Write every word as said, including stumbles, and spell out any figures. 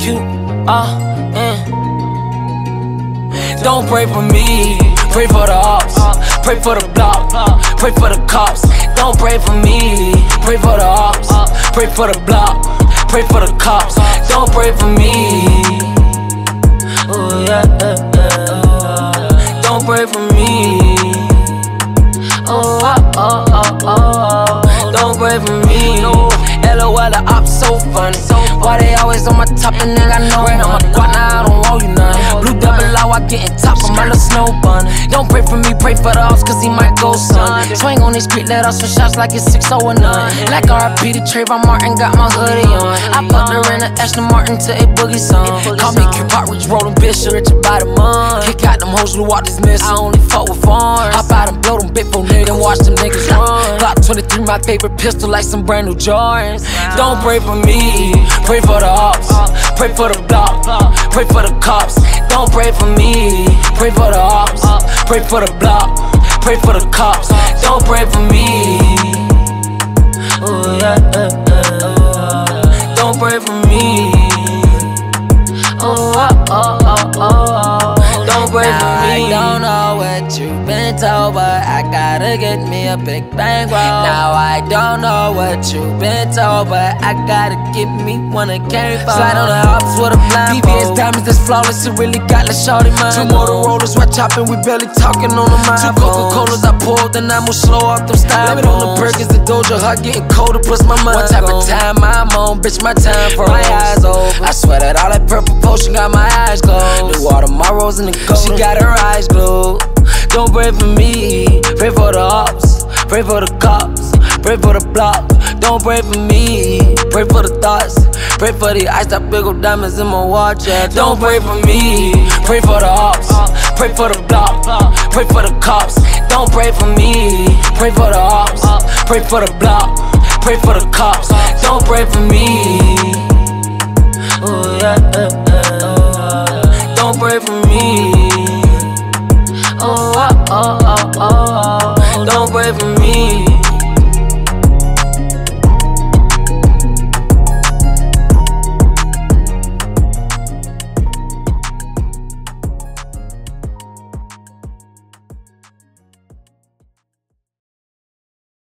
you are in. Don't pray for me, pray for the ops, pray for the block, pray for the cops. Don't pray for me, pray for the ops, pray for the block, pray for the cops. Don't pray for me. Oh yeah, yeah, yeah. Don't pray for me. Oh, oh, oh, oh, oh. Don't pray for me. L O L, the ops so funny. Why they always on my top and they got no rain on my quad? Now I don't owe you none. Blue double O, I getting top of my little snow bun. Don't pray for me, pray for the ops, cause he might go son. Swing on this street, let off some shots like it's six oh and none. Like R I P to Trayvon Martin, got my hoodie on. I fucked her in the Aston Martin to a boogie song. Call me Q-Pop, Rich Rolling Bishop, Richard by the month. Kick out them hoes who walk this miss. I only fuck with foreigns. Hop out and blow them big for niggas and watch them niggas run. Glock twenty-three, my favorite pistol, like some brand new Jordans. Don't pray for me, pray for the ops, pray for the block, pray for the cops. Don't pray for me, pray for the ops, pray for the block, pray for the cops. Don't pray for me. Oh yeah, yeah, yeah. Don't pray for me. Oh, oh, oh, oh, oh. Don't pray for me. I don't know what you've been told, but I gotta get me a big bang roll. Now I don't know what you've been told, but I gotta get me one that came for. Slide on the hops with a blindfold. V V S diamonds that's flawless, it really got the shorty mind. Two Motorola's, we're chopping, we barely talking on the mind. Two Coca-Colas I poured, then I move slow off them styrofoams. Blame it on the burgers, the Doja Hot getting colder, plus my mind. What type of time I'm on, bitch, my time for my eyes open. I swear that all that purple potion got my eyes closed. New all tomorrows in the gold, she got her eyes glued. Don't pray for me, pray for the ops, pray for the cops, pray for the block. Don't pray for me, pray for the thoughts, pray for the ice that big old diamonds in my watch. Yeah. Don't pray for me, pray for the ops, pray for the block, pray for the cops. Don't pray for me, pray for the ops, pray for the block, pray for the cops. Don't pray for me. Oh yeah, yeah.